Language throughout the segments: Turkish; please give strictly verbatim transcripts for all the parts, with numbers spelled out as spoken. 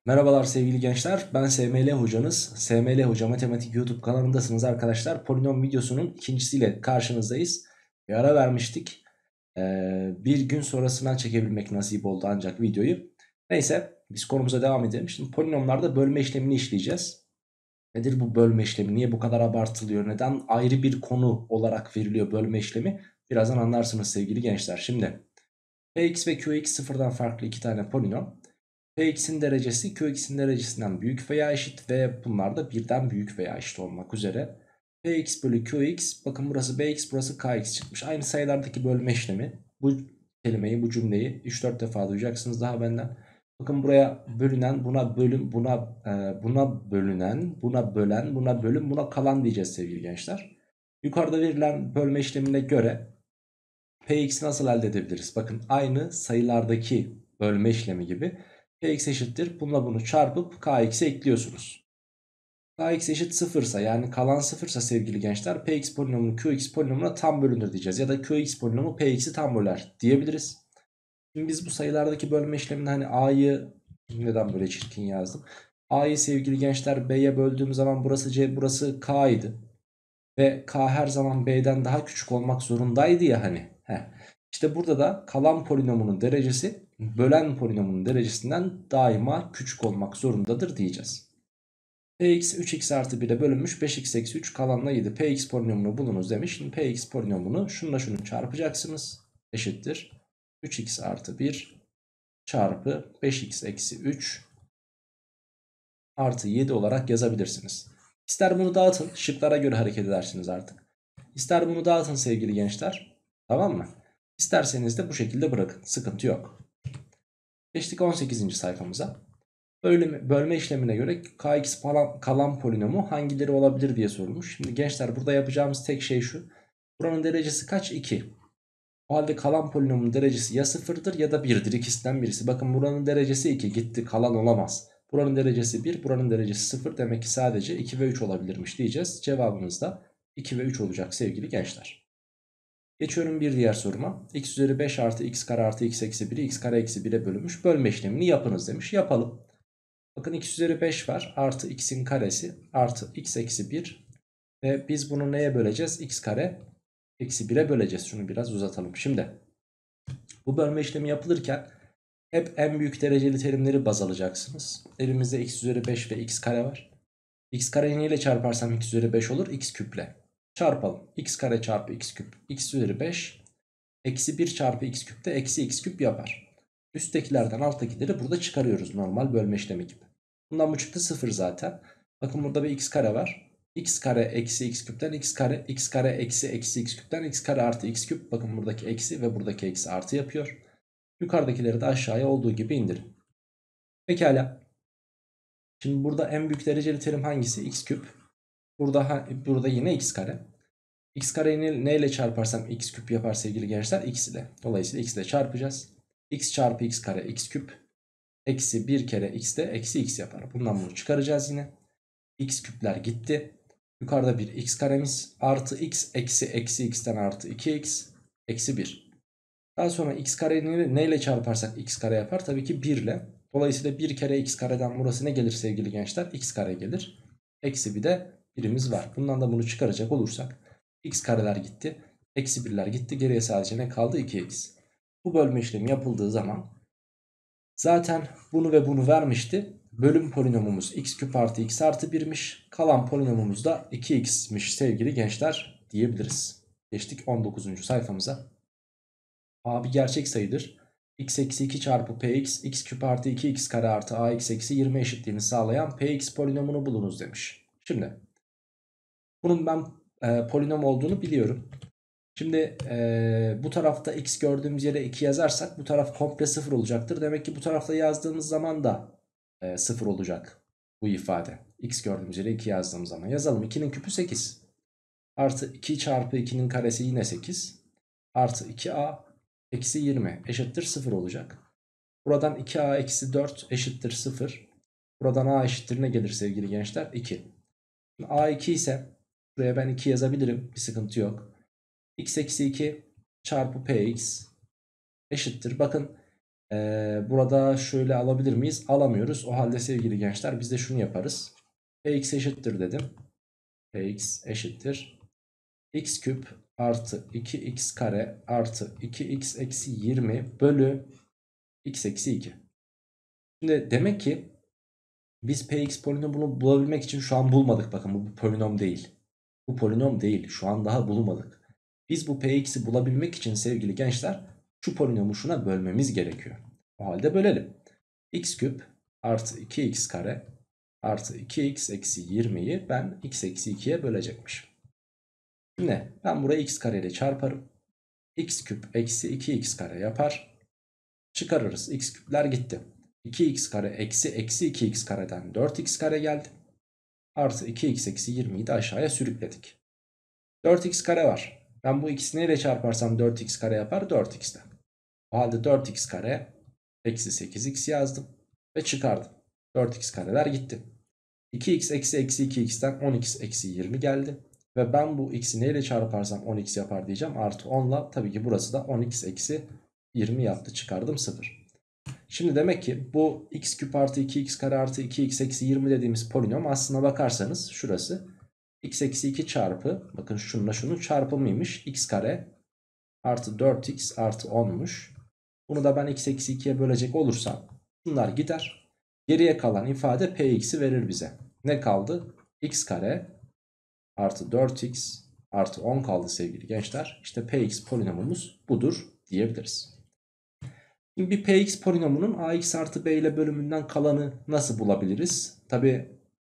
Merhabalar sevgili gençler, ben S M L hocanız. S M L Hoca Matematik YouTube kanalındasınız arkadaşlar. Polinom videosunun ikincisiyle karşınızdayız. Bir ara vermiştik. Ee, bir gün sonrasından çekebilmek nasip oldu ancak videoyu. Neyse biz konumuza devam edelim. Şimdi polinomlarda bölme işlemini işleyeceğiz. Nedir bu bölme işlemi? Niye bu kadar abartılıyor? Neden ayrı bir konu olarak veriliyor bölme işlemi? Birazdan anlarsınız sevgili gençler. Şimdi Px ve Qx sıfırdan farklı iki tane polinom. Px'in derecesi Qx'in derecesinden büyük veya eşit ve bunlar da birden büyük veya eşit olmak üzere. Px bölü Qx, bakın burası Bx burası Kx çıkmış. Aynı sayılardaki bölme işlemi. Bu kelimeyi, bu cümleyi üç dört defa duyacaksınız daha benden. Bakın buraya bölünen, buna bölüm, buna e, buna bölünen, buna bölen, buna bölüm, buna kalan diyeceğiz sevgili gençler. Yukarıda verilen bölme işlemine göre Px'i nasıl elde edebiliriz? Bakın aynı sayılardaki bölme işlemi gibi. Px eşittir. Bununla bunu çarpıp Kx'e ekliyorsunuz. Kx eşit sıfırsa, yani kalan sıfırsa sevgili gençler, Px polinomunu Qx polinomuna tam bölünür diyeceğiz. Ya da Qx polinomu Px'i tam böler diyebiliriz. Şimdi biz bu sayılardaki bölme işleminde hani a'yı neden böyle çirkin yazdım? A'yı sevgili gençler B'ye böldüğüm zaman burası C, burası K idi. Ve K her zaman B'den daha küçük olmak zorundaydı ya hani. Heh. İşte burada da kalan polinomunun derecesi bölen polinomunun derecesinden daima küçük olmak zorundadır diyeceğiz. Px üç x artı bire bölünmüş, beş x eksi üç kalanla yedi. Px polinomunu bulunuz demiş. Şimdi Px polinomunu şununla şunu çarpacaksınız. Eşittir. üç x artı bir çarpı beş x eksi üç artı yedi olarak yazabilirsiniz. İster bunu dağıtın, şıklara göre hareket edersiniz artık. İster bunu dağıtın sevgili gençler. Tamam mı? İsterseniz de bu şekilde bırakın. Sıkıntı yok. Geçtik on sekizinci sayfamıza. Bölme, bölme işlemine göre Kx falan, kalan polinomu hangileri olabilir diye sorulmuş. Şimdi gençler burada yapacağımız tek şey şu. Buranın derecesi kaç? iki. O halde kalan polinomun derecesi ya sıfırdır ya da birdir. İkisinden birisi. Bakın buranın derecesi iki. Gitti, kalan olamaz. Buranın derecesi bir, buranın derecesi sıfır. Demek ki sadece iki ve üç olabilirmiş diyeceğiz. Cevabımız da iki ve üç olacak sevgili gençler. Geçiyorum bir diğer soruma. X üzeri beş artı x kare artı x eksi biri x kare eksi bire bölünmüş. Bölme işlemini yapınız demiş. Yapalım. Bakın x üzeri beş var. Artı x'in karesi artı x eksi bir. Ve biz bunu neye böleceğiz? X kare eksi bire böleceğiz. Şunu biraz uzatalım. Şimdi bu bölme işlemi yapılırken hep en büyük dereceli terimleri baz alacaksınız. Elimizde x üzeri beş ve x kare var. X kareyi neyle çarparsam x üzeri beş olur? X küple. Çarpalım. X kare çarpı x küp. X üzeri beş. Eksi bir çarpı x küp de eksi x küp yapar. Üsttekilerden alttakileri burada çıkarıyoruz normal bölme işlemi gibi. Bundan bu çıktı sıfır zaten. Bakın burada bir x kare var. X kare eksi x küpten x kare, x kare eksi eksi x küpten x kare artı x küp. Bakın buradaki eksi ve buradaki eksi artı yapıyor. Yukarıdakileri de aşağıya olduğu gibi indirin. Pekala. Şimdi burada en büyük dereceli terim hangisi? X küp. Burada, burada yine x kare. X kareyi ne, neyle çarparsam x küp yapar sevgili gençler? X ile. Dolayısıyla x ile çarpacağız. X çarpı x kare x küp. Eksi bir kere x de eksi x yapar. Bundan bunu çıkaracağız yine. X küpler gitti. Yukarıda bir x karemiz. Artı x eksi eksi x'ten artı iki x. Eksi bir. Daha sonra x kareyi neyle çarparsak x kare yapar? Tabii ki bir ile. Dolayısıyla bir kere x kareden burası ne gelir sevgili gençler? X kare gelir. Eksi bir de birimiz var. Bundan da bunu çıkaracak olursak x kareler gitti. Eksi birler gitti. Geriye sadece ne kaldı? iki x. Bu bölme işlemi yapıldığı zaman zaten bunu ve bunu vermişti. Bölüm polinomumuz x küp artı x artı birmiş. Kalan polinomumuz da iki x'miş sevgili gençler diyebiliriz. Geçtik on dokuzuncu sayfamıza. A bir gerçek sayıdır. X eksi iki çarpı px x küp artı iki x kare artı ax eksi yirmi eşitliğini sağlayan px polinomunu bulunuz demiş. Şimdi bunun ben e, polinom olduğunu biliyorum. Şimdi e, bu tarafta x gördüğümüz yere iki yazarsak bu taraf komple sıfır olacaktır. Demek ki bu tarafta yazdığımız zaman da e, sıfır olacak bu ifade. X gördüğümüz yere iki yazdığımız zaman yazalım. ikinin küpü sekiz. Artı iki çarpı ikinin karesi yine sekiz. Artı iki a eksi yirmi eşittir sıfır olacak. Buradan iki a eksi dört eşittir sıfır. Buradan a eşittir ne gelir sevgili gençler? iki. a iki ise buraya ben iki yazabilirim. Bir sıkıntı yok. X eksi iki çarpı px eşittir. Bakın Ee, burada şöyle alabilir miyiz? Alamıyoruz. O halde sevgili gençler biz de şunu yaparız. Px eşittir dedim. Px eşittir. X küp artı iki x kare artı iki x eksi yirmi bölü x eksi iki. Şimdi demek ki biz Px polinomunu bulabilmek için şu an bulmadık. Bakın bu, bu polinom değil. Bu polinom değil. Şu an daha bulmadık. Biz bu Px'i bulabilmek için sevgili gençler şu polinomu şuna bölmemiz gerekiyor. O halde bölelim. X küp artı iki x kare artı iki x eksi yirmiyi ben x eksi ikiye bölecekmişim. Şimdi ben burayı x kare ile çarparım. X küp eksi iki x kare yapar. Çıkarırız. X küpler gitti. iki x kare eksi eksi iki x kareden dört x kare geldi. Artı iki x eksi yirmiyi de aşağıya sürükledik. dört x kare var. Ben bu x'i neyle çarparsam dört x kare yapar? dört x'ten. O halde dört x kare eksi sekiz x yazdım. Ve çıkardım. dört x kareler gitti. iki x eksi eksi iki x'ten on x eksi yirmi geldi. Ve ben bu x'i neyle çarparsam on x yapar diyeceğim. Artı on ile tabii ki burası da on x eksi yirmi yaptı. Çıkardım sıfır. Şimdi demek ki bu x küp artı iki x kare artı iki x eksi yirmi dediğimiz polinom aslına bakarsanız şurası x eksi iki çarpı, bakın şununla şunun çarpımıymış, x kare artı dört x artı onmuş. Bunu da ben x eksi ikiye bölecek olursam bunlar gider. Geriye kalan ifade px'i verir bize. Ne kaldı? X kare artı dört x artı on kaldı sevgili gençler. İşte px polinomumuz budur diyebiliriz. Şimdi bir px polinomunun ax artı b ile bölümünden kalanı nasıl bulabiliriz? Tabi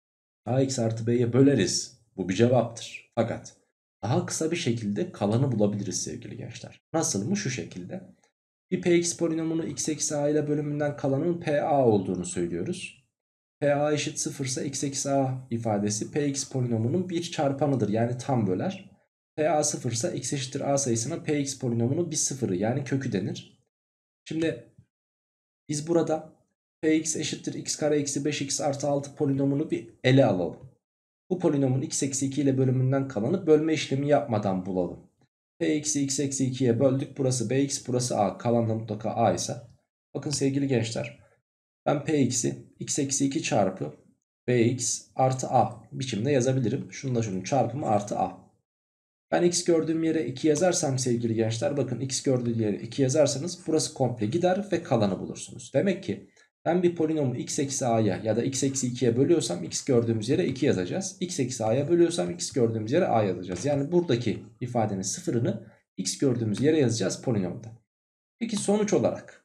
ax artı b'ye böleriz. Bu bir cevaptır. Fakat daha kısa bir şekilde kalanı bulabiliriz sevgili gençler. Nasıl mı? Şu şekilde. Bir px polinomunu x eksi a ile bölümünden kalanın pa olduğunu söylüyoruz. Pa eşit sıfır ise x eksi a ifadesi px polinomunun bir çarpanıdır. Yani tam böler. Pa sıfır ise x eşittir a sayısına px polinomunun bir sıfırı yani kökü denir. Şimdi biz burada px eşittir x kare eksi beş x artı altı polinomunu bir ele alalım. Bu polinomun x eksi iki ile bölümünden kalanı bölme işlemi yapmadan bulalım. Px'i x eksi ikiye böldük. Burası bx, burası a. Kalan da mutlaka a ise. Bakın sevgili gençler. Ben px'i x eksi iki çarpı bx artı a biçimde yazabilirim. Şununla şunun çarpımı artı a. Ben x gördüğüm yere iki yazarsam sevgili gençler, bakın x gördüğüm yere iki yazarsanız burası komple gider ve kalanı bulursunuz. Demek ki ben bir polinomu x eksi a'ya ya da x eksi ikiye bölüyorsam x gördüğümüz yere iki yazacağız. X eksi a'ya bölüyorsam x gördüğümüz yere a yazacağız. Yani buradaki ifadenin sıfırını x gördüğümüz yere yazacağız polinomda. Peki sonuç olarak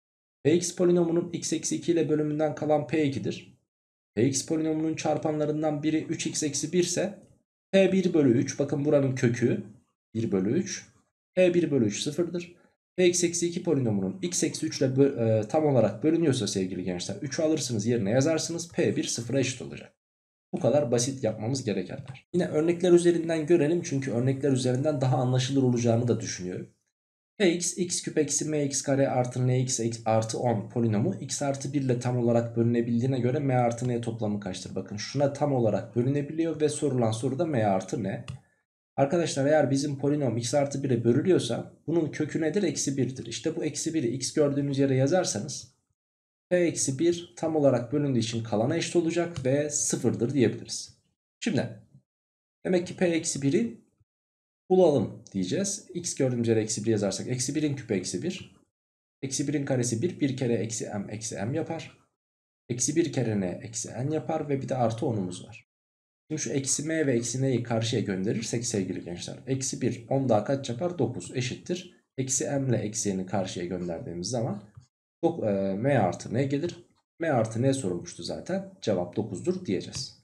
px polinomunun x eksi iki ile bölümünden kalan p iki'dir. Px polinomunun çarpanlarından biri üç x eksi bir ise p bir bölü üç, bakın buranın kökü bir bölü üç. p bir bölü üç sıfırdır. Px eksi iki polinomunun x eksi üç ile e, tam olarak bölünüyorsa sevgili gençler üçü alırsınız yerine yazarsınız. p bir sıfıra eşit olacak. Bu kadar basit yapmamız gerekenler. Yine örnekler üzerinden görelim çünkü örnekler üzerinden daha anlaşılır olacağını da düşünüyorum. Px x küp eksi mx kare artı nx artı on polinomu x artı bir ile tam olarak bölünebildiğine göre m artı n toplamı kaçtır? Bakın şuna tam olarak bölünebiliyor ve sorulan soruda m artı n. Arkadaşlar eğer bizim polinom x artı bire bölünüyorsa bunun kökü nedir? Eksi birdir. İşte bu eksi biri x gördüğünüz yere yazarsanız p eksi bir tam olarak bölündüğü için kalana eşit olacak ve sıfırdır diyebiliriz. Şimdi demek ki p eksi biri bulalım diyeceğiz. X gördüğümüz yere eksi bir yazarsak eksi birin küpü eksi bir. Eksi birin karesi bir. bir kere eksi m eksi m yapar. Eksi bir kere n eksi n yapar ve bir de artı onumuz var. Şimdi şu eksi m ve eksi n'yi karşıya gönderirsek sevgili gençler. Eksi bir on daha kaç yapar? dokuz eşittir. Eksi m ile eksi n'yi karşıya gönderdiğimiz zaman m artı n gelir. M artı n sorulmuştu zaten. Cevap dokuzdur diyeceğiz.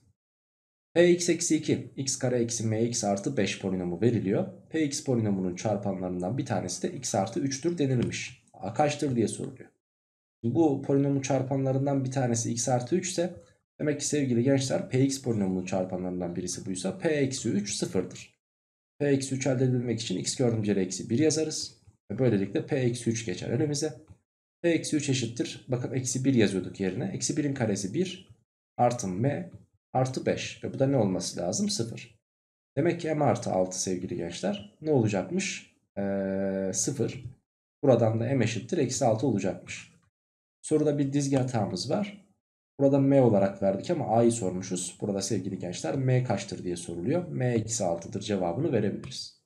Px eksi iki x kare eksi mx artı beş polinomu veriliyor. Px polinomunun çarpanlarından bir tanesi de x artı üç'tür denilmiş. A kaçtır diye soruluyor. Bu polinomun çarpanlarından bir tanesi x artı üç ise demek ki sevgili gençler px polinomunun çarpanlarından birisi buysa p eksi üç sıfırdır. P eksi üç elde edilmek için x gördüğümüz yere eksi bir yazarız. Ve böylelikle p eksi üç geçer önümüze. P eksi üç eşittir. Bakın eksi bir yazıyorduk yerine. Eksi birin karesi bir artı m artı beş. Ve bu da ne olması lazım? sıfır. Demek ki m artı altı sevgili gençler ne olacakmış? Ee, sıfır. Buradan da m eşittir eksi altı olacakmış. Soruda bir dizgi hatamız var. Burada m olarak verdik ama a'yı sormuşuz. Burada sevgili gençler m kaçtır diye soruluyor. M eksi altıdır cevabını verebiliriz.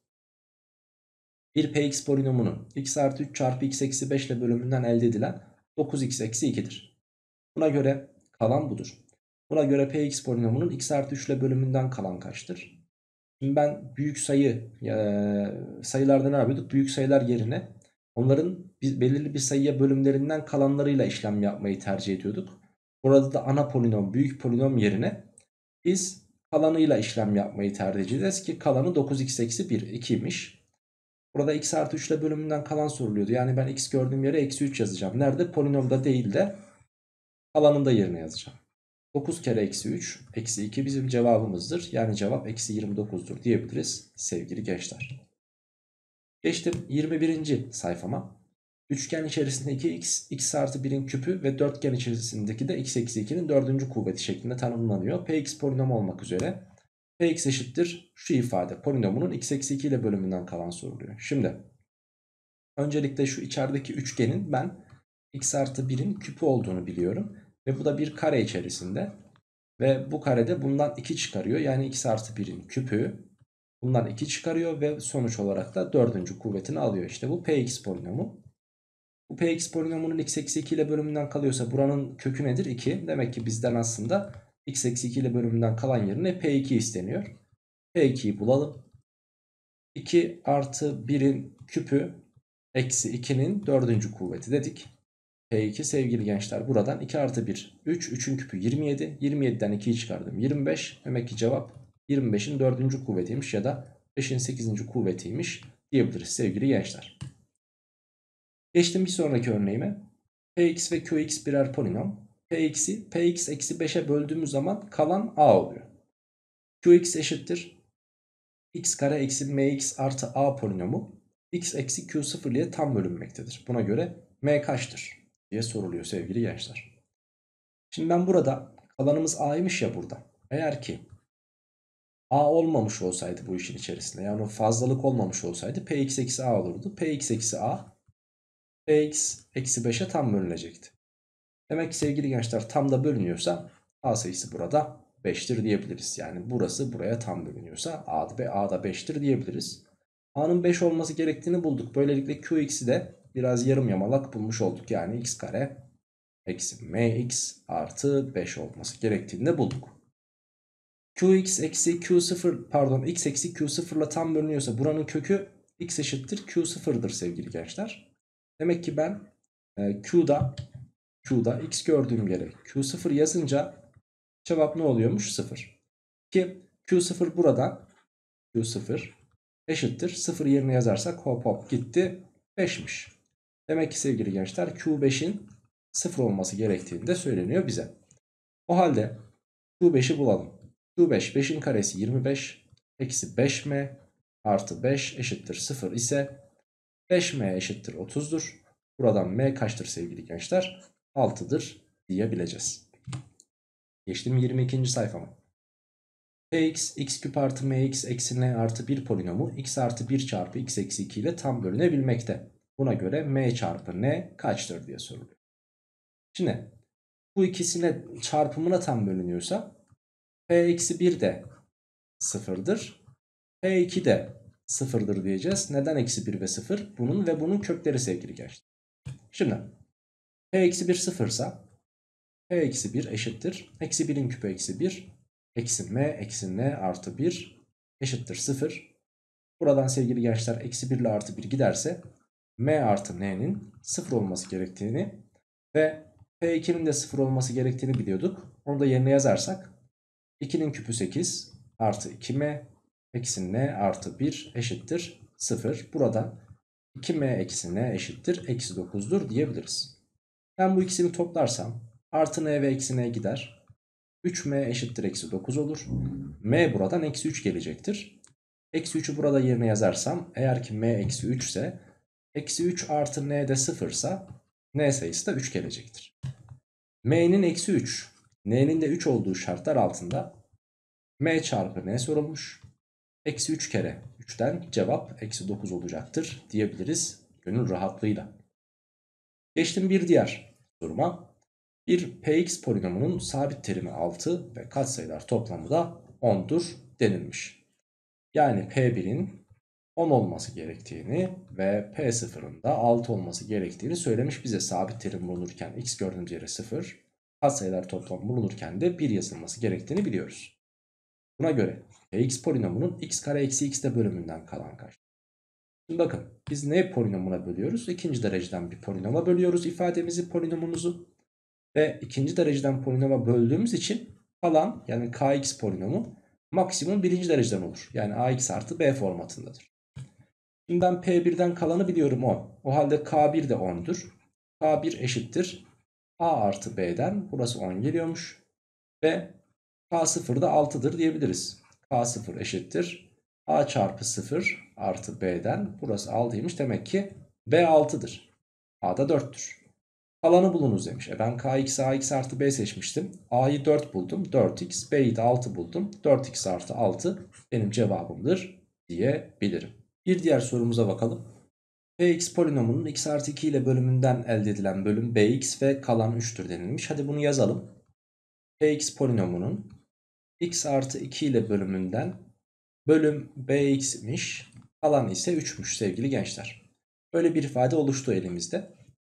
Bir px polinomunun x artı üç çarpı x eksi beş ile bölümünden elde edilen dokuz x eksi iki'dir. Buna göre kalan budur. Buna göre px polinomunun x artı üç ile bölümünden kalan kaçtır? Şimdi ben büyük sayı e, sayılarda ne yapıyorduk? Büyük sayılar yerine onların bir, belirli bir sayıya bölümlerinden kalanlarıyla işlem yapmayı tercih ediyorduk. Burada da ana polinom, büyük polinom yerine biz kalanıyla işlem yapmayı tercih edeceğiz ki kalanı dokuz x eksi bir, iki'ymiş. Burada x artı üç ile bölümünden kalan soruluyordu. Yani ben x gördüğüm yere eksi üç yazacağım. Nerede? Polinomda değil de kalanında yerine yazacağım. dokuz kere eksi üç eksi iki bizim cevabımızdır. Yani cevap eksi yirmi dokuz'dur diyebiliriz sevgili gençler. Geçtim yirmi birinci sayfama. Üçgen içerisinde iki x, x artı bir'in küpü ve dörtgen içerisindeki de x eksi iki'nin dördüncü kuvveti şeklinde tanımlanıyor. Px polinom olmak üzere Px eşittir şu ifade polinomunun x eksi iki ile bölümünden kalan soruluyor. Şimdi öncelikle şu içerideki üçgenin ben x artı bir'in küpü olduğunu biliyorum. Ve bu da bir kare içerisinde. Ve bu karede bundan iki çıkarıyor. Yani x artı bir'in küpü bundan iki çıkarıyor ve sonuç olarak da dördüncü kuvvetini alıyor. İşte bu Px polinomu. Bu Px polinomunun x eksi iki ile bölümünden kalıyorsa buranın kökü nedir? iki. Demek ki bizden aslında x eksi iki ile bölümünden kalan yerine P iki isteniyor. P iki'yi bulalım. iki artı bir'in küpü eksi iki'nin dördüncü kuvveti dedik. P iki sevgili gençler buradan iki artı bir üç, üçün küpü yirmi yedi, yirmi yedi'den iki'yi çıkardım yirmi beş. Demek ki cevap yirmi beş'in dördüncü kuvvetiymiş ya da beş'in sekizinci kuvvetiymiş diyebiliriz sevgili gençler. Geçtim bir sonraki örneğime. Px ve Qx birer polinom. Px'i Px eksi beş'e böldüğümüz zaman kalan a oluyor. Qx eşittir x kare eksi mx artı a polinomu x eksi q sıfır ile tam bölünmektedir. Buna göre m kaçtır diye soruluyor sevgili gençler. Şimdi ben burada kalanımız a'ymış ya burada. Eğer ki a olmamış olsaydı bu işin içerisinde, yani o fazlalık olmamış olsaydı px eksi a olurdu. Px eksi a px eksi beş'e tam bölünecekti. Demek ki sevgili gençler tam da bölünüyorsa a sayısı burada beş'tir diyebiliriz. Yani burası buraya tam bölünüyorsa a ve a da beş'tir diyebiliriz. A'nın beş olması gerektiğini bulduk. Böylelikle Qx'i de biraz yarım yamalak bulmuş olduk. Yani x kare eksi mx artı beş olması gerektiğini de bulduk. Qx eksi q sıfır pardon x eksi q sıfır ile tam bölünüyorsa buranın kökü x eşittir q sıfır'dır sevgili gençler. Demek ki ben e, q'da Q'da x gördüğüm yere q sıfır yazınca cevap ne oluyormuş? sıfır. Ki q sıfır buradan q sıfır eşittir sıfır yerine yazarsak hop hop gitti beş'miş. Demek ki sevgili gençler q beş'in sıfır olması gerektiğini de söyleniyor bize. O halde q beş'i bulalım. q beş beş'in karesi yirmi beş eksi beş m artı beş eşittir sıfır ise beş m eşittir otuz'dur. Buradan m kaçtır sevgili gençler? altı'dır diyebileceğiz. Geçtim yirmi ikinci sayfama. Px x küp artı mx eksi n artı bir polinomu x artı bir çarpı x eksi iki ile tam bölünebilmekte. Buna göre m çarpı n kaçtır diye soruluyor. Şimdi bu ikisine çarpımına tam bölünüyorsa p eksi bir de sıfır'dır. p iki de sıfır'dır diyeceğiz. Neden eksi bir ve sıfır? Bunun ve bunun kökleri sevgili gençler. Şimdi p eksi bir sıfırsa p eksi bir eşittir. Eksi bir'in küpü eksi bir. Eksi m eksi n artı bir eşittir sıfır. Buradan sevgili gençler eksi bir ile artı bir giderse m artı n'nin sıfır olması gerektiğini ve p iki'nin de sıfır olması gerektiğini biliyorduk. Onu da yerine yazarsak iki'nin küpü sekiz artı iki m eksi n artı bir eşittir sıfır. Buradan iki m eksi n eşittir eksi dokuz'dur diyebiliriz. Ben bu ikisini toplarsam artı n ve eksi n gider. üç m eşittir eksi dokuz olur. M buradan eksi üç gelecektir. Eksi üç'ü burada yerine yazarsam eğer ki m eksi üç ise eksi üç artı n de sıfır ise n sayısı da üç gelecektir. M'nin eksi üç, n'nin de üç olduğu şartlar altında m çarpı n sorulmuş. Eksi üç kere üç'ten cevap eksi dokuz olacaktır diyebiliriz Gönül rahatlığıyla. Geçtim bir diğer duruma. Bir Px polinomunun sabit terimi altı ve katsayılar toplamı da on'dur denilmiş. Yani P bir'in on olması gerektiğini ve P sıfır'ın da altı olması gerektiğini söylemiş bize. Sabit terim bulunurken x gördüğümüz yere sıfır, katsayılar toplamı bulunurken de bir yazılması gerektiğini biliyoruz. Buna göre Px polinomunun x kare eksi x'te bölümünden kalan kaç? Şimdi bakın, biz ne polinomuna bölüyoruz? İkinci dereceden bir polinoma bölüyoruz ifademizi, polinomumuzu. Ve ikinci dereceden polinoma böldüğümüz için kalan, yani kx polinomu maksimum birinci dereceden olur. Yani ax artı b formatındadır. Şimdi ben P bir'den kalanı biliyorum on. O halde K bir de on'dur. K bir eşittir a artı b'den, burası on geliyormuş. Ve K sıfır da altıdır diyebiliriz. K sıfır eşittir a çarpı sıfır artı b'den, burası altıymış. Demek ki b altıdır. A da dörttür. Kalanı bulunuz demiş. E ben kx, ax artı b seçmiştim. A'yı dört buldum. dört x. B'yi de altı buldum. dört x artı altı benim cevabımdır diyebilirim. Bir diğer sorumuza bakalım. Px polinomunun x artı iki ile bölümünden elde edilen bölüm bx ve kalan üç'tür denilmiş. Hadi bunu yazalım. Px polinomunun x artı iki ile bölümünden bölüm bx'miş. Kalan ise üç'müş sevgili gençler. Böyle bir ifade oluştu elimizde.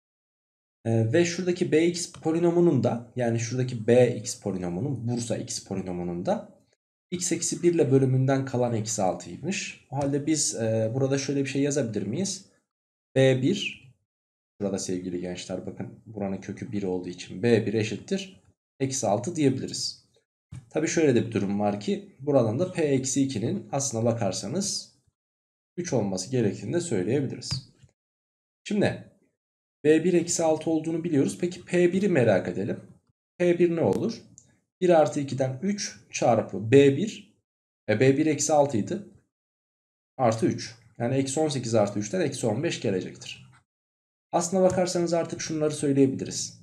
Ee, ve şuradaki bx polinomunun da, yani şuradaki bx polinomunun, Bursa x polinomunun da x eksi bir ile bölümünden kalan eksi altıymış. O halde biz e, burada şöyle bir şey yazabilir miyiz? b bir, burada sevgili gençler bakın buranın kökü bir olduğu için b bir eşittir eksi altı diyebiliriz. Tabi şöyle de bir durum var ki buradan da p eksi iki'nin aslına bakarsanız üç olması gerektiğini de söyleyebiliriz. Şimdi b bir eksi altı olduğunu biliyoruz. Peki p bir'i merak edelim. p bir ne olur? bir artı iki'den üç çarpı b bir. E b bir eksi altı idi. Artı üç. Yani eksi on sekiz artı üç'ten eksi on beş gelecektir. Aslına bakarsanız artık şunları söyleyebiliriz.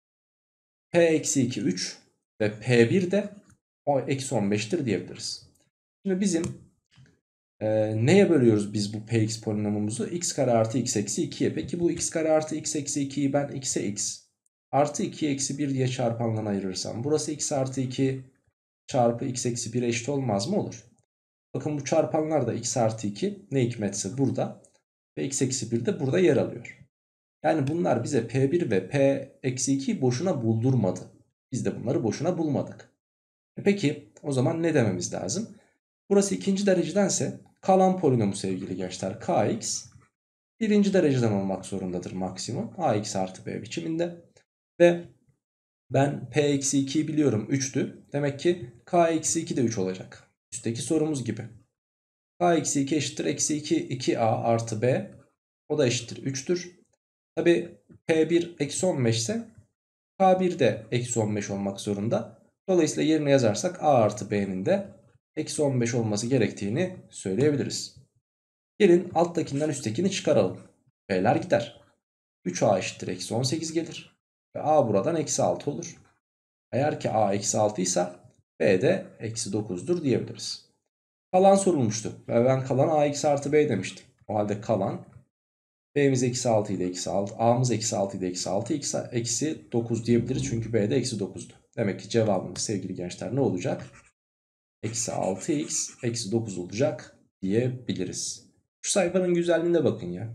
P eksi iki üç ve p bir de o eksi on beş'tir diyebiliriz. Şimdi bizim e, neye bölüyoruz biz bu px polinomumuzu? X kare artı x eksi iki'ye. Peki bu x kare artı x eksi iki'yi ben x'e x artı iki eksi bir diye çarpanlarına ayırırsam, burası x artı iki çarpı x eksi bir eşit olmaz mı? Olur. Bakın bu çarpanlar da x artı iki ne hikmetse burada ve x eksi bir de burada yer alıyor. Yani bunlar bize p bir ve p eksi iki'yi boşuna buldurmadı. Biz de bunları boşuna bulmadık. E peki o zaman ne dememiz lazım? Burası ikinci derecedense kalan polinomu sevgili gençler kx birinci dereceden olmak zorundadır maksimum. Ax artı b biçiminde. Ve ben p eksi iki'yi biliyorum üç'tü. Demek ki k eksi iki de üç olacak. Üstteki sorumuz gibi. K eksi iki eşittir eksi iki, iki a artı b. O da eşittir üç'tür. Tabi p bir eksi on beş ise k bir de eksi on beş olmak zorunda. Dolayısıyla yerine yazarsak a artı b'nin de eksi on beş olması gerektiğini söyleyebiliriz. Gelin alttakinden üsttekini çıkaralım. P'ler gider. üç a eşittir eksi on sekiz gelir. Ve a buradan eksi altı olur. Eğer ki a eksi altı ise b de eksi dokuz'dur diyebiliriz. Kalan sorulmuştu. Ve ben kalan ax artı b demiştim. O halde kalan b'miz eksi altı idi eksi altı. A'mız eksi altı idi eksi altı. X eksi dokuz diyebiliriz. Çünkü b de eksi dokuz'du. Demek ki cevabımız sevgili gençler ne olacak? Eksi altı x eksi dokuz olacak diyebiliriz. Şu sayfanın güzelliğine bakın ya.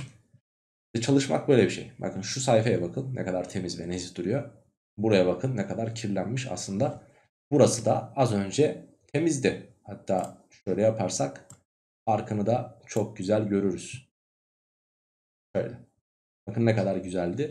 Çalışmak böyle bir şey. Bakın şu sayfaya bakın ne kadar temiz ve nezih duruyor. Buraya bakın ne kadar kirlenmiş aslında. Burası da az önce temizdi. Hatta şöyle yaparsak arkını da çok güzel görürüz. Şöyle. Bakın ne kadar güzeldi.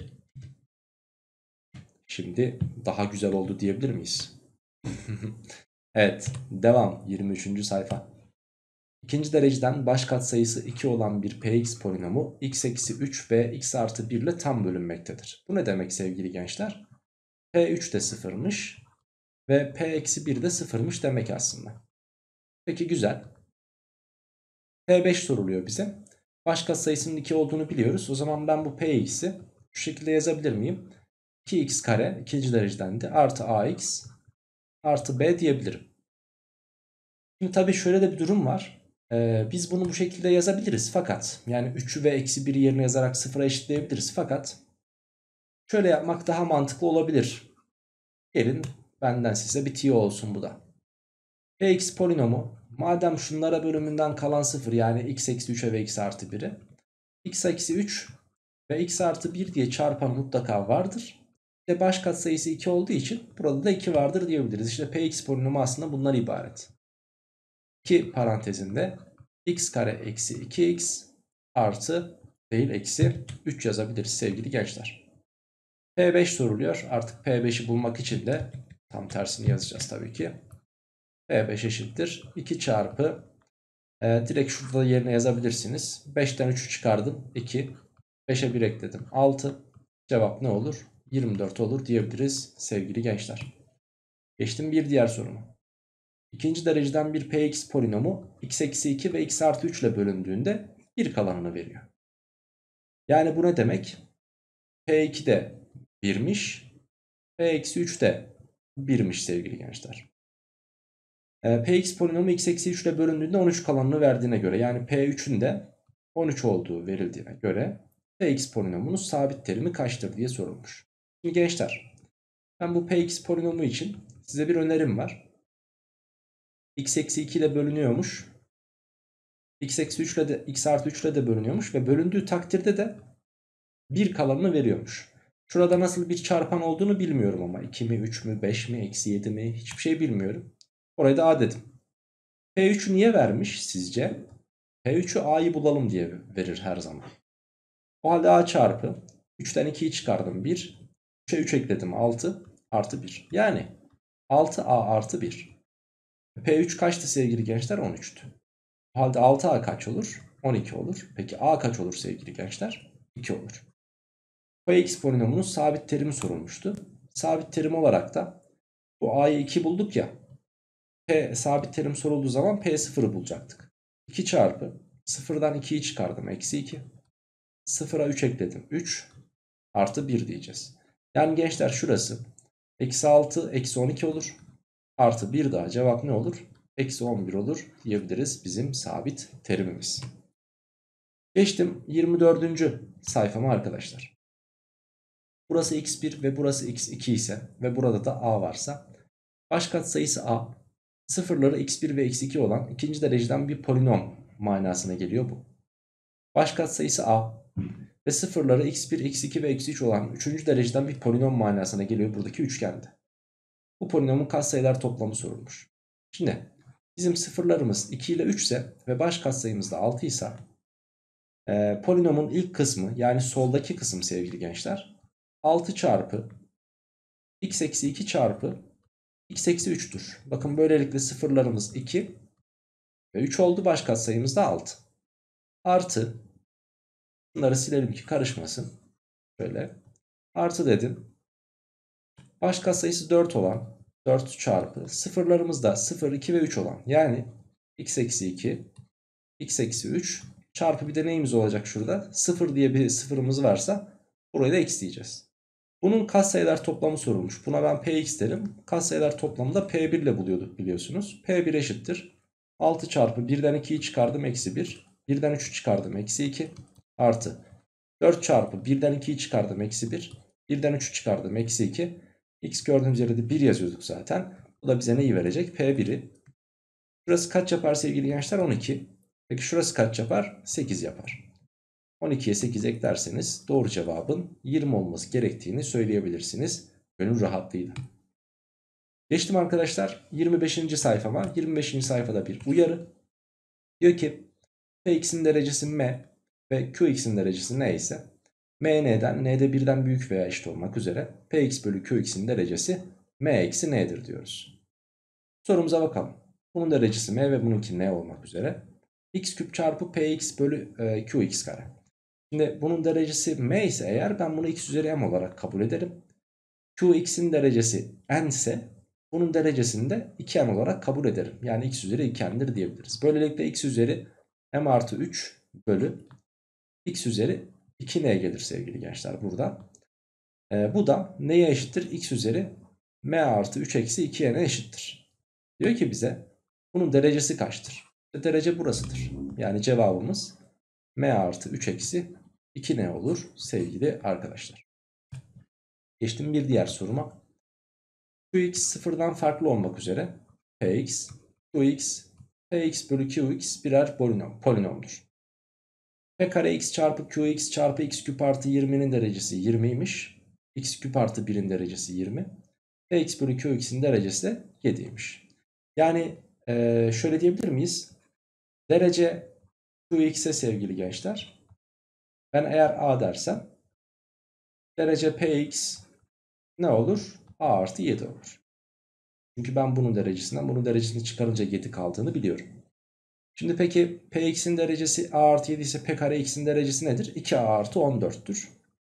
Şimdi daha güzel oldu diyebilir miyiz? Evet, devam. yirmi üçüncü sayfa. İkinci dereceden baş katsayısı iki olan bir px polinomu x eksi üç ve x artı bir ile tam bölünmektedir. Bu ne demek sevgili gençler? p üç de sıfır'mış ve p eksi bir de sıfır'mış demek aslında. Peki güzel. p beş soruluyor bize. Baş katsayısının iki olduğunu biliyoruz. O zaman ben bu px'i şu şekilde yazabilir miyim? iki x kare ikinci dereceden de artı ax artı b diyebilirim. Şimdi tabii şöyle de bir durum var. Ee, biz bunu bu şekilde yazabiliriz fakat yani üçü ve eksi biri yerine yazarak sıfıra eşitleyebiliriz fakat şöyle yapmak daha mantıklı olabilir. Gelin benden size bir tiyo olsun bu da. Px polinomu madem şunlara bölümünden kalan sıfır yani x eksi üçe ve x artı biri x eksi üç ve x artı bir diye çarpan mutlaka vardır. Ve baş katsayısı iki olduğu için burada da iki vardır diyebiliriz. İşte Px polinomu aslında bundan ibaret. iki parantezinde x kare eksi iki x artı değil eksi üç yazabiliriz sevgili gençler. P beş soruluyor. Artık P beşi bulmak için de tam tersini yazacağız tabii ki. P beş eşittir iki çarpı e, direkt şurada yerine yazabilirsiniz. beşten üçü çıkardım iki. beşe bir ekledim altı. Cevap ne olur? yirmi dört olur diyebiliriz sevgili gençler. Geçtim bir diğer soruma. İkinci dereceden bir Px polinomu x eksi iki ve x artı üç ile bölündüğünde bir kalanını veriyor. Yani bu ne demek? P iki de birmiş. P eksi üç de birmiş sevgili gençler. E, Px polinomu x eksi üç ile bölündüğünde on üç kalanını verdiğine göre yani P üçün de on üç olduğu verildiğine göre Px polinomunun sabit terimi kaçtır diye sorulmuş. Şimdi gençler ben bu Px polinomu için size bir önerim var. X eksi iki ile bölünüyormuş. X eksi üç ile de x artı üç ile de bölünüyormuş ve bölündüğü takdirde de bir kalanını veriyormuş. Şurada nasıl bir çarpan olduğunu bilmiyorum ama iki mi üç mü beş mi eksi yedi mi hiçbir şey bilmiyorum. Orayı da A dedim. P üçü niye vermiş sizce? P üçü A'yı bulalım diye verir her zaman. O halde A çarpı üçten ikiyi çıkardım bir. üçe üç ekledim altı artı bir. Yani altı A artı bir. P üç kaçtı sevgili gençler? on üçtü. O halde altı A kaç olur? on iki olur. Peki A kaç olur sevgili gençler? iki olur. Px polinomunun sabit terimi sorulmuştu. Sabit terim olarak da bu A'yı iki bulduk ya. P sabit terim sorulduğu zaman P sıfırı bulacaktık. iki çarpı sıfırdan ikiyi çıkardım. Eksi iki. sıfıra üç ekledim. üç artı bir diyeceğiz. Yani gençler şurası eksi altı eksi on iki olur. Artı bir daha cevap ne olur? Eksi on bir olur diyebiliriz bizim sabit terimimiz. Geçtim yirmi dördüncü sayfama arkadaşlar. Burası x bir ve burası x iki ise ve burada da a varsa baş katsayısı a, sıfırları x bir ve x iki olan ikinci dereceden bir polinom manasına geliyor bu. Baş katsayısı a ve sıfırları x bir, x iki ve x üç olan üçüncü dereceden bir polinom manasına geliyor buradaki üçgende. Bu polinomun katsayılar toplamı sorulmuş. Şimdi bizim sıfırlarımız iki ile üç ise ve baş katsayımız da altı ise e, polinomun ilk kısmı yani soldaki kısım sevgili gençler altı çarpı x eksi iki çarpı x eksi üç'tür. Bakın böylelikle sıfırlarımız iki ve üç oldu. Baş katsayımız da altı. Artı bunları silelim ki karışmasın. Şöyle artı dedim. Baş katsayısı dört olan dört çarpı sıfırlarımız da sıfır, iki ve üç olan yani x eksi iki, x eksi üç çarpı bir de neyimiz olacak şurada? sıfır diye bir sıfırımız varsa burayı da x diyeceğiz. Bunun katsayılar toplamı sorulmuş. Buna ben px derim. Katsayılar toplamını da p bir ile buluyorduk biliyorsunuz. p bir eşittir. altı çarpı birden ikiyi çıkardım eksi bir. birden üçü çıkardım eksi iki. Artı dört çarpı birden ikiyi çıkardım eksi bir. birden üçü çıkardım eksi iki. X gördüğümüz yerde de bir yazıyorduk zaten. Bu da bize neyi verecek? p bir'i. Şurası kaç yapar sevgili gençler? on iki. Peki şurası kaç yapar? sekiz yapar. on ikiye sekiz eklerseniz doğru cevabın yirmi olması gerektiğini söyleyebilirsiniz gönül rahatlığıyla. Geçtim arkadaşlar yirmi beşinci sayfama. yirmi beşinci sayfada bir uyarı. Diyor ki Px'in derecesi m ve Qx'in derecesi n ise m n'den n'de birden büyük veya eşit olmak üzere Px bölü Qx'in derecesi m eksi n'dir diyoruz. Sorumuza bakalım. Bunun derecesi m ve bununki n olmak üzere x küp çarpı px bölü e, qx kare. Şimdi bunun derecesi m ise eğer ben bunu x üzeri m olarak kabul ederim. Qx'in derecesi n ise bunun derecesini de iki n olarak kabul ederim. Yani x üzeri iki n'dir diyebiliriz. Böylelikle x üzeri m artı üç bölü x üzeri iki n gelir sevgili gençler burada. Ee, bu da neye eşittir? X üzeri m artı üç eksi iki n'e eşittir. Diyor ki bize bunun derecesi kaçtır? Derece burasıdır. Yani cevabımız m artı üç eksi iki n olur sevgili arkadaşlar. Geçtim bir diğer soruma. Qx sıfırdan farklı olmak üzere Px, Qx, Px bölü Qx birer polinom, polinomdur. P kare x çarpı Qx çarpı x küp artı yirminin derecesi yirmiymiş. X küp artı birin derecesi yirmi. Px bölü Qx'in derecesi de yediymiş. Yani ee, şöyle diyebilir miyiz? Derece Qx'e sevgili gençler. Ben eğer a dersem derece Px ne olur? A artı yedi olur. Çünkü ben bunun derecesinden bunun derecesini çıkarınca yedi kaldığını biliyorum. Şimdi peki Px'in derecesi a artı yedi ise P kare x'in derecesi nedir? iki a artı on dörttür.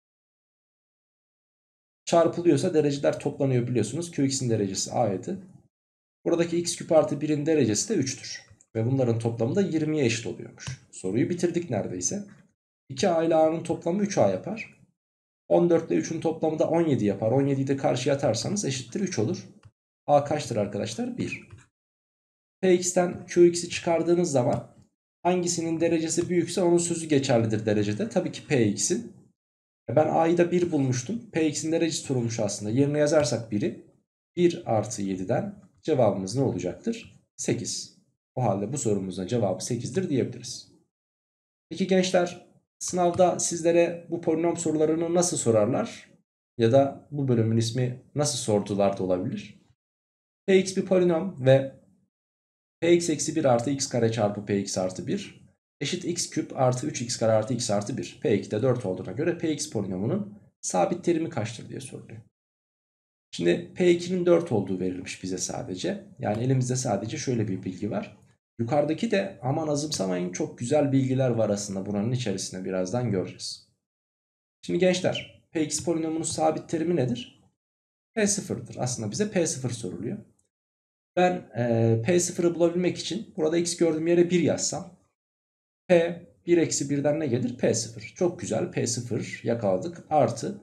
Çarpılıyorsa dereceler toplanıyor biliyorsunuz. Qx'in derecesi a yedi. Buradaki x küp artı birin derecesi de üçtür. Ve bunların toplamı da yirmiye eşit oluyormuş. Soruyu bitirdik neredeyse. iki a ile a'nın toplamı üç a yapar. on dört ile üçün toplamı da on yedi yapar. on yediyi de karşıya atarsanız eşittir üç olur. A kaçtır arkadaşlar? bir. Px'ten Qx'i çıkardığınız zaman hangisinin derecesi büyükse onun sözü geçerlidir derecede. Tabii ki Px'in. Ben a'yı da bir bulmuştum. Px'in derecesi sorulmuş aslında. Yerine yazarsak biri bir artı yediden cevabımız ne olacaktır? sekiz. O halde bu sorumuzun cevabı sekizdir diyebiliriz. Peki gençler, sınavda sizlere bu polinom sorularını nasıl sorarlar? Ya da bu bölümün ismi nasıl sordular da olabilir? Px bir polinom ve Px eksi bir artı x kare çarpı Px artı bir eşit x küp artı üç x kare artı x artı bir. P iki de dört olduğuna göre Px polinomunun sabit terimi kaçtır diye soruluyor. Şimdi P ikinin dört olduğu verilmiş bize sadece. Yani elimizde sadece şöyle bir bilgi var. Yukarıdaki de aman azımsamayın çok güzel bilgiler var aslında buranın içerisinde birazdan göreceğiz. Şimdi gençler Px polinomunun sabit terimi nedir? P sıfır'dır. Aslında bize P sıfır soruluyor. Ben e, P sıfır'ı bulabilmek için burada x gördüğüm yere bir yazsam P bir eksi birden ne gelir? P sıfır. Çok güzel, P sıfır yakaladık. Artı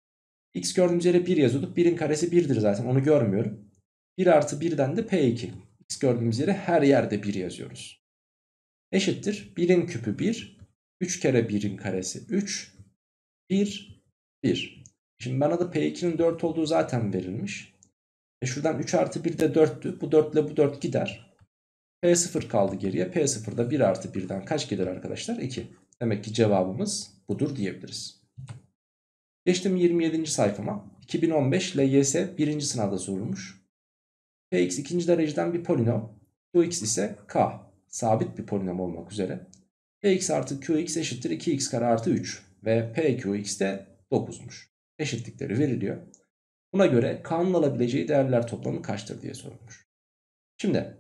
x gördüğümüz yere bir yazıyorduk. birin karesi birdir zaten, onu görmüyorum. bir artı birden de P iki. X gördüğümüz yere her yerde bir yazıyoruz. Eşittir. birin küpü bir. üç kere birin karesi üç. bir, bir. Şimdi bana da P ikinin dört olduğu zaten verilmiş. E şuradan üç artı bir de dörttü. Bu dört ile bu dört gider. P sıfır kaldı geriye. P sıfır'da bir artı birden kaç gelir arkadaşlar? iki. Demek ki cevabımız budur diyebiliriz. Geçtim yirmi yedinci sayfama. iki bin on beş L Y S birinci sınavda sorulmuş. Px ikinci dereceden bir polinom. Qx ise k. Sabit bir polinom olmak üzere. Px artı Qx eşittir iki x kare artı üç. Ve Pqx de dokuzmuş. Eşitlikleri veriliyor. Buna göre k'nın alabileceği değerler toplamı kaçtır diye sorulmuş. Şimdi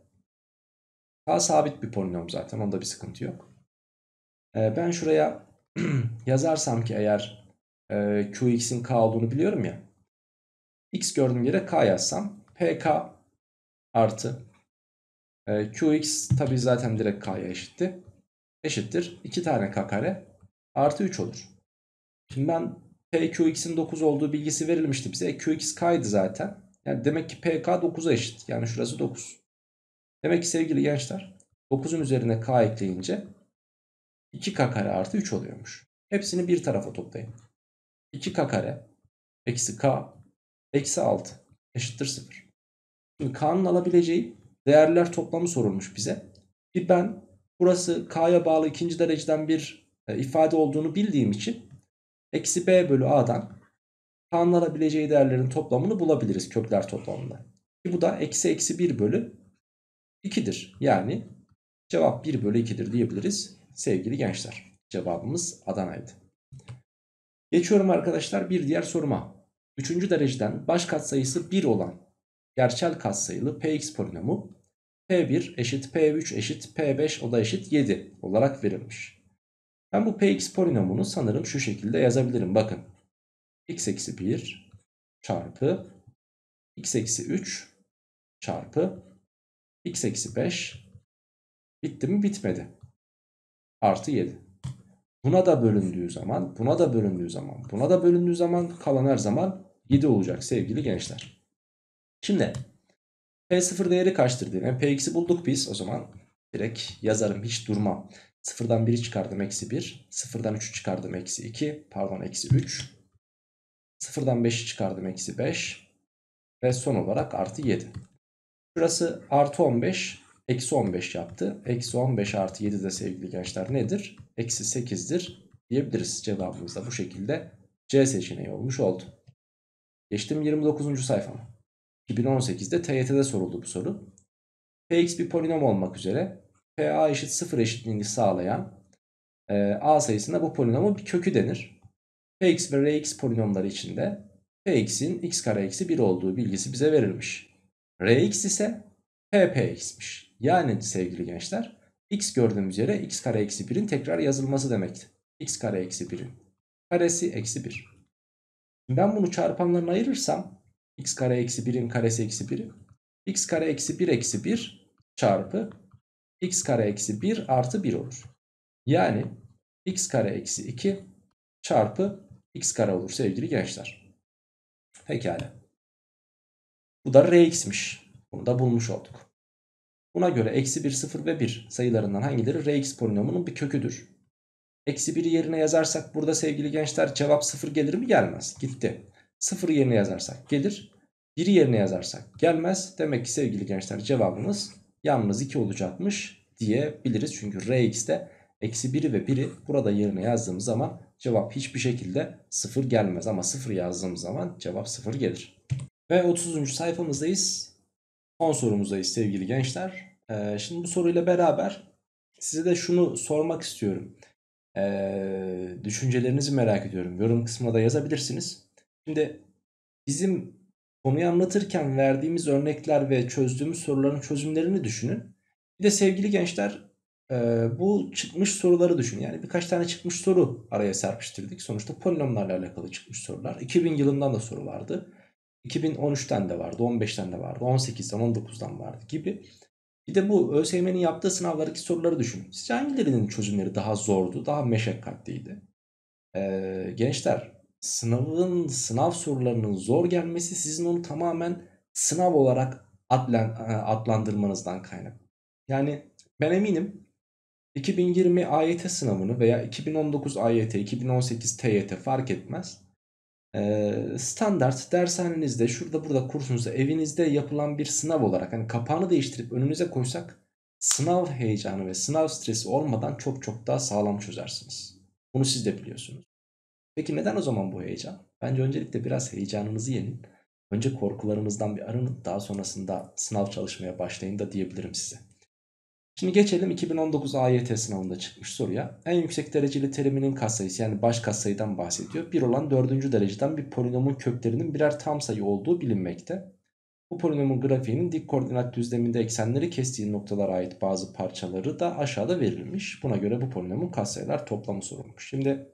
k sabit bir polinom zaten, onda bir sıkıntı yok. Ee, ben şuraya yazarsam ki eğer e, Qx'in k olduğunu biliyorum ya. X gördüğüm yere k yazsam Pk artı e, Qx tabi zaten direkt k'ya eşitti. Eşittir iki tane k kare artı üç olur. Şimdi ben Pqx'in dokuz olduğu bilgisi verilmişti bize. E, Qx k'ydı zaten. Yani demek ki Pk dokuza eşit. Yani şurası dokuz. Demek ki sevgili gençler dokuzun üzerine k ekleyince iki k kare artı üç oluyormuş. Hepsini bir tarafa toplayın. iki k kare eksi k eksi altı eşittir sıfır. Şimdi k'nın alabileceği değerler toplamı sorulmuş bize. Bir ben burası k'ya bağlı ikinci dereceden bir e, ifade olduğunu bildiğim için eksi b bölü a'dan k'nın alabileceği değerlerin toplamını bulabiliriz kökler toplamında. Ki bu da eksi eksi bir bölü iki'dir. Yani cevap bir bölü iki'dir diyebiliriz sevgili gençler. Cevabımız Adana'ydı. Geçiyorum arkadaşlar bir diğer soruma. Üçüncü dereceden baş katsayısı bir olan gerçel katsayılı Px polinomu P bir eşit P üç eşit P beş o da eşit yedi olarak verilmiş. Ben bu Px polinomunu sanırım şu şekilde yazabilirim. Bakın x eksi bir çarpı x eksi üç çarpı x eksi beş bitti mi? Bitmedi. Artı yedi. Buna da bölündüğü zaman, buna da bölündüğü zaman, buna da bölündüğü zaman kalan her zaman yedi olacak sevgili gençler. Şimdi P sıfır değeri kaçtır diyelim. Px'i bulduk biz o zaman. Direkt yazarım, hiç durmam. sıfırdan biri çıkardım eksi bir. sıfırdan üçü çıkardım eksi iki. Pardon eksi üç. sıfırdan beşi çıkardım eksi beş. Ve son olarak artı yedi. Şurası artı on beş. Eksi on beş yaptı. Eksi on beş artı yedi de sevgili gençler nedir? Eksi sekizdir diyebiliriz. Cevabımız da bu şekilde C seçeneği olmuş oldu. Geçtim yirmi dokuzuncu sayfama. iki bin on sekizde T Y T'de soruldu bu soru. Px bir polinom olmak üzere Pa eşit sıfır eşitliğini sağlayan e, A sayısına bu polinomun bir kökü denir. Px ve Rx polinomları içinde Px'in x kare eksi bir olduğu bilgisi bize verilmiş. Rx ise Ppx'miş. Yani sevgili gençler, x gördüğümüz yere x kare eksi birin tekrar yazılması demekti. X kare eksi birin karesi eksi bir. Ben bunu çarpanlarına ayırırsam x kare eksi birin karesi eksi biri x kare eksi bir eksi bir çarpı x kare eksi bir artı bir olur. Yani x kare eksi iki çarpı x kare olur sevgili gençler. Pekala. Bu da Rx'miş. Bunu da bulmuş olduk. Buna göre eksi bir, sıfır ve bir sayılarından hangileri Rx polinomunun bir köküdür? Eksi biri yerine yazarsak burada sevgili gençler cevap sıfır gelir mi? Gelmez. Gitti. sıfırı yerine yazarsak gelir. biri yerine yazarsak gelmez. Demek ki sevgili gençler cevabımız yalnız iki olacakmış diyebiliriz. Çünkü Rx'te eksi biri ve biri burada yerine yazdığımız zaman cevap hiçbir şekilde sıfır gelmez. Ama sıfır yazdığımız zaman cevap sıfır gelir. Ve otuzuncu sayfamızdayız. Son sorumuzdayız sevgili gençler. Ee, şimdi bu soruyla beraber size de şunu sormak istiyorum. Ee, düşüncelerinizi merak ediyorum. Yorum kısmına da yazabilirsiniz. Şimdi bizim konuyu anlatırken verdiğimiz örnekler ve çözdüğümüz soruların çözümlerini düşünün. Bir de sevgili gençler e, bu çıkmış soruları düşünün. Yani birkaç tane çıkmış soru araya serpiştirdik. Sonuçta polinomlarla alakalı çıkmış sorular. iki bin yılından da soru vardı. iki bin on üçten de vardı, on beşten de vardı, on sekizden, on dokuzdan vardı gibi. Bir de bu ÖSYM'nin yaptığı sınavlardaki soruları düşünün. Sizce hangilerinin çözümleri daha zordu, daha meşakkatliydi? Ee, gençler, sınavın, sınav sorularının zor gelmesi sizin onu tamamen sınav olarak adlan, adlandırmanızdan kaynaklı. Yani ben eminim iki bin yirmi A Y T sınavını veya iki bin on dokuz A Y T, iki bin on sekiz T Y T fark etmez. Ee, standart dershanenizde, şurada burada kursunuzda, evinizde yapılan bir sınav olarak hani kapağını değiştirip önünüze koysak sınav heyecanı ve sınav stresi olmadan çok çok daha sağlam çözersiniz. Bunu siz de biliyorsunuz. Peki neden o zaman bu heyecan? Bence öncelikle biraz heyecanınızı yenin. Önce korkularınızdan bir arının, daha sonrasında sınav çalışmaya başlayın da diyebilirim size. Şimdi geçelim iki bin on dokuz A Y T sınavında çıkmış soruya. En yüksek dereceli teriminin katsayısı, yani baş katsayıdan bahsediyor. bir olan dördüncü dereceden bir polinomun köklerinin birer tam sayı olduğu bilinmekte. Bu polinomun grafiğinin dik koordinat düzleminde eksenleri kestiği noktalara ait bazı parçaları da aşağıda verilmiş. Buna göre bu polinomun katsayılar toplamı sorulmuş. Şimdi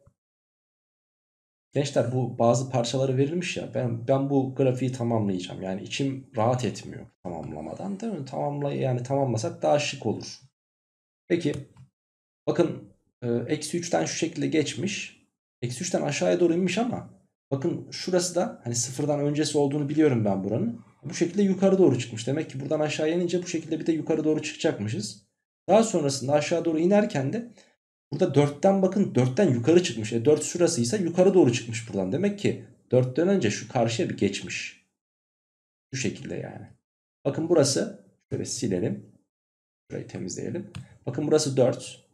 gençler, bu bazı parçaları verilmiş ya, ben ben bu grafiği tamamlayacağım. Yani içim rahat etmiyor tamamlamadan, değil mi? Tamamla, yani tamamlasak daha şık olur. Peki bakın, e, eksi üçten şu şekilde geçmiş. Eksi üçten aşağıya doğru inmiş ama bakın şurası da hani sıfırdan öncesi olduğunu biliyorum ben buranın. Bu şekilde yukarı doğru çıkmış. Demek ki buradan aşağıya inince bu şekilde bir de yukarı doğru çıkacakmışız. Daha sonrasında aşağı doğru inerken de burada dörtten, bakın dörtten yukarı çıkmış. E dört şurasıysa yukarı doğru çıkmış buradan. Demek ki dörtten önce şu karşıya bir geçmiş. Bu şekilde yani. Bakın burası, şöyle silelim. Şurayı temizleyelim. Bakın burası dört.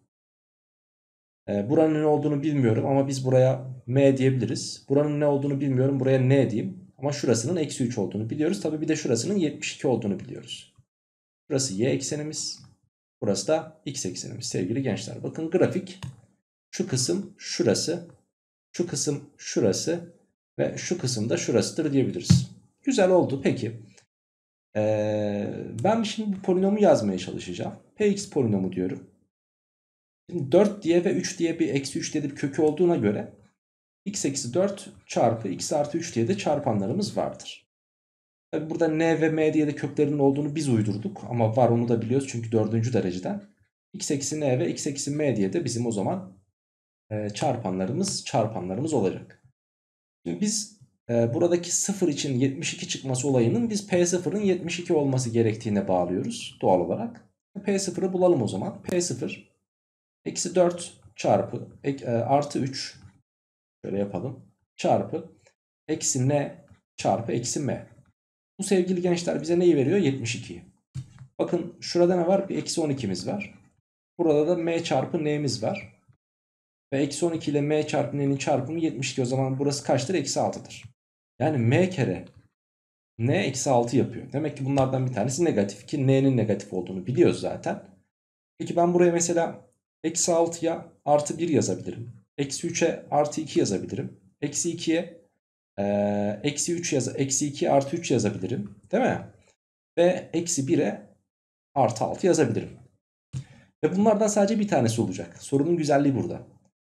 E, buranın ne olduğunu bilmiyorum ama biz buraya M diyebiliriz. Buranın ne olduğunu bilmiyorum, buraya N diyeyim. Ama şurasının eksi üç olduğunu biliyoruz. Tabi bir de şurasının yetmiş iki olduğunu biliyoruz. Burası y eksenimiz. Burası da x eksenimiz sevgili gençler. Bakın grafik, şu kısım şurası, şu kısım şurası ve şu kısım da şurasıdır diyebiliriz. Güzel oldu. Peki ee, ben şimdi bu polinomu yazmaya çalışacağım. Px polinomu diyorum. Şimdi dört diye ve üç diye bir eksi üç diye de bir kökü olduğuna göre x eksi dört çarpı x artı üç diye de çarpanlarımız vardır. Tabi burada n ve m diye de köklerinin olduğunu biz uydurduk ama var, onu da biliyoruz çünkü dördüncü dereceden. X eksi n ve x eksi m diye de bizim o zaman e, çarpanlarımız çarpanlarımız olacak. Şimdi biz e, buradaki sıfır için yetmiş iki çıkması olayının biz P sıfırın yetmiş iki olması gerektiğine bağlıyoruz doğal olarak. P sıfır'ı bulalım o zaman. P sıfır eksi dört çarpı ek, e, artı üç, şöyle yapalım, çarpı eksi n çarpı eksi m. Bu sevgili gençler bize neyi veriyor? yetmiş ikiyi. Bakın şurada ne var? Bir eksi on ikimiz var. Burada da m çarpı n'miz var. Ve eksi on iki ile m çarpı n'nin çarpımı yetmiş iki. O zaman burası kaçtır? Eksi altıdır. Yani m kere n eksi altı yapıyor. Demek ki bunlardan bir tanesi negatif, ki n'nin negatif olduğunu biliyoruz zaten. Peki ben buraya mesela eksi altıya artı bir yazabilirim. Eksi üçe artı iki yazabilirim. Eksi ikiye e, eksi üç yaz, eksi iki artı üç yazabilirim. Değil mi? Ve eksi bire artı altı yazabilirim. Ve bunlardan sadece bir tanesi olacak. Sorunun güzelliği burada.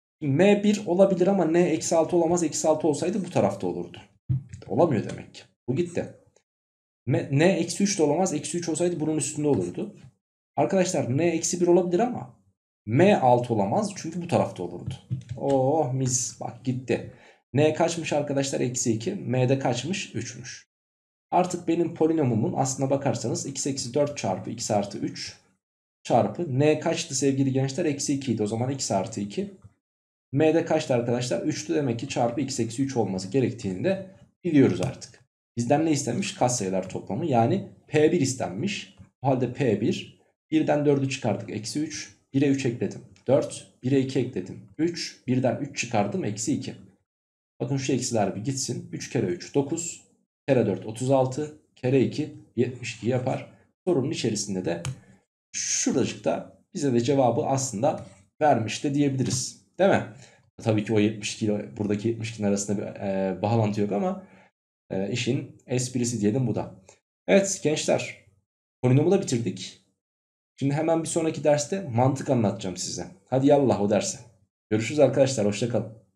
m bir olabilir ama n eksi altı olamaz. Eksi altı olsaydı bu tarafta olurdu. Olamıyor demek ki. Bu gitti. N eksi üç de olamaz. Eksi üç olsaydı bunun üstünde olurdu. Arkadaşlar n eksi bir olabilir ama m altı olamaz. Çünkü bu tarafta olurdu. Oh mis, bak gitti. N kaçmış arkadaşlar? Eksi iki. M'de kaçmış? üçmüş. Artık benim polinomumun aslına bakarsanız x eksi dört çarpı x artı üç çarpı n kaçtı sevgili gençler? Eksi iki idi. O zaman x artı iki. M'de kaçtı arkadaşlar? üçtü, demek ki çarpı x eksi üç olması gerektiğini de biliyoruz artık. Bizden ne istenmiş? Katsayılar toplamı, yani P bir istenmiş. O halde P bir, birden dördü çıkardık, eksi üç, bire üç ekledim dört, bire iki ekledim üç, birden üç çıkardım, eksi iki. Bakın şu eksiler bir gitsin. üç kere üç dokuz, kere dört otuz altı, kere iki yetmiş iki yapar. Sorunun içerisinde de şuracıkta bize de cevabı aslında vermiş de diyebiliriz. Değil mi? Tabii ki o yetmiş iki ile buradaki yetmiş ikinin arasında bir e, bağlantı yok ama e, işin esprisi diyelim bu da. Evet gençler, polinomu da bitirdik. Şimdi hemen bir sonraki derste mantık anlatacağım size. Hadi yallah o derse. Görüşürüz arkadaşlar, hoşça kalın.